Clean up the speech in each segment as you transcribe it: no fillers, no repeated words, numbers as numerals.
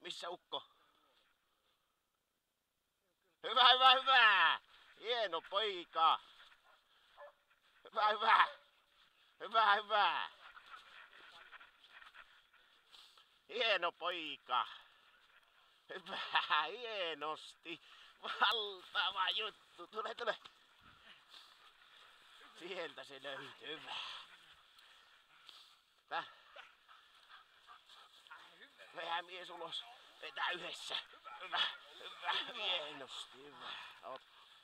Missä ukko? Hyvä, hyvä, hyvä! Hieno poika! Hyvä, hyvä! Hyvä, hyvä! Hieno poika! Hyvä, hienosti! Valtava juttu! Tule, tule! Sieltä se löytyy. Hyvä! Vähän mies ulos. Vetää yhdessä. Hyvä, hyvä, hienosti, hyvä. Ot.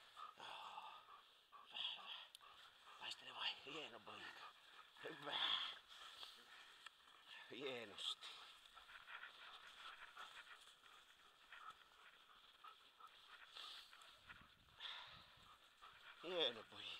Hyvä. Paistele vai, hieno poika. Hyvä. Hienosti. Hieno poika.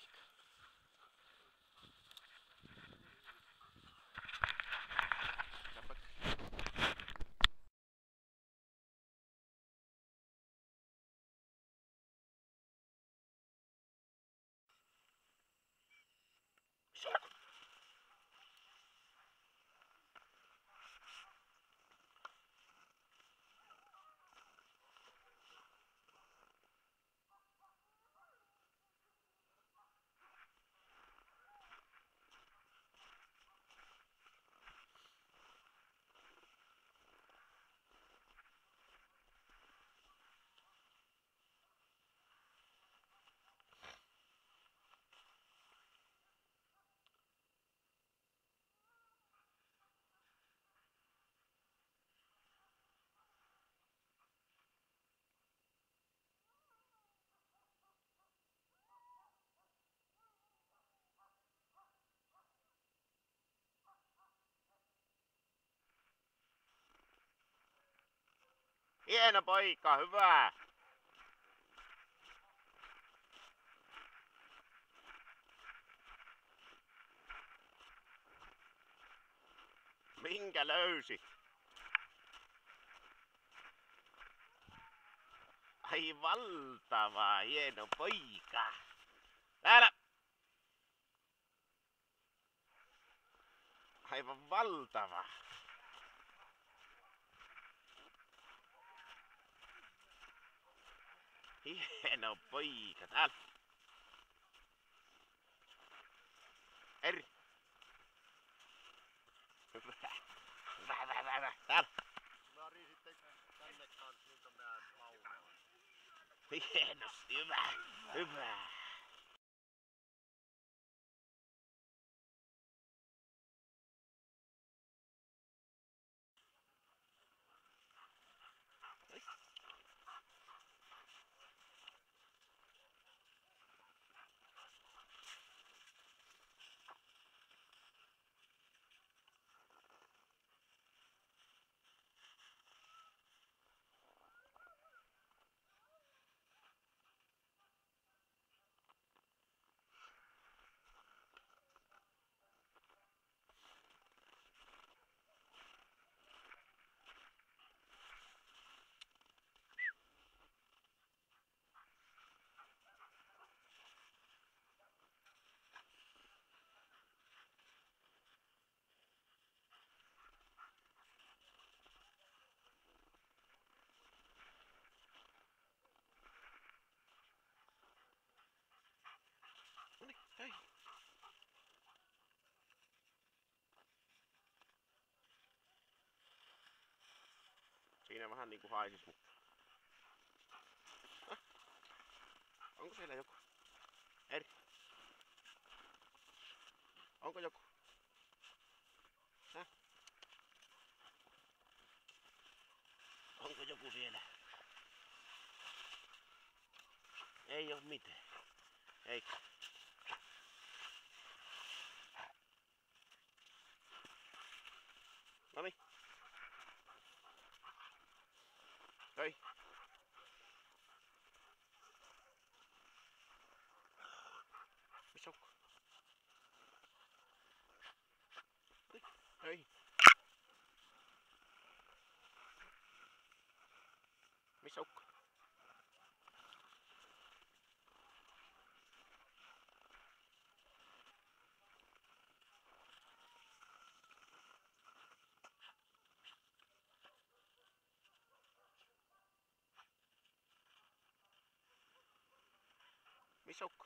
Hieno poika, hyvä! Minkä löysit? Ai valtava, hieno poika! Täällä! Aivan valtava! Hieno poika, täällä! Eri! Hyvä! Hyvä, hyvä, hyvä, hyvä! Täällä! Lari sitten tänne kanssa, niin on nää laumeella. Hienosti, hyvä! Hyvä! Noniin, hei! Siinä vähän niinku haisis, mutta... Onko siellä joku? Eri? Onko joku? Häh? Onko joku siellä? Ei oo mitään. Eikö? Noniin. Hei. Missä ukko? Hei. Missä ukko? Misukko.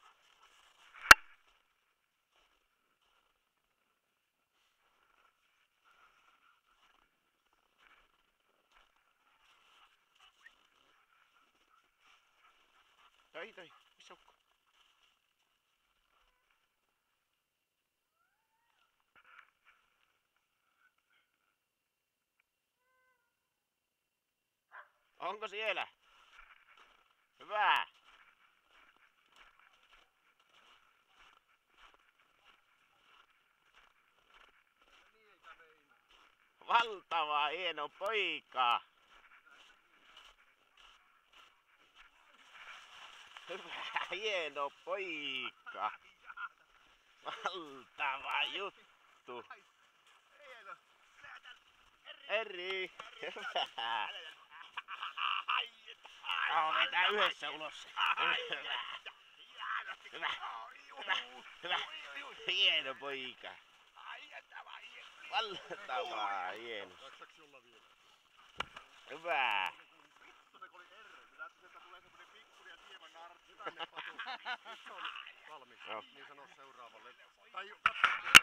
Toi, misukko. Onko siellä? Hyvä. Valtava hieno poika. Hyvä, hieno poika. Valtava juttu. Eri. Hyvä. Vetää yhdessä ulos. Hyvä. Hyvä. Hieno poika. Valtavaa hieno. Jaksaks sulla vielä? Hyvä. Vittu se oli R. Minä ajattelin, että tulee semmonen pikku ja sievä nartsi tänne patu. Nyt se on valmis. Joo. Niin sano seuraavalle. Tai katso.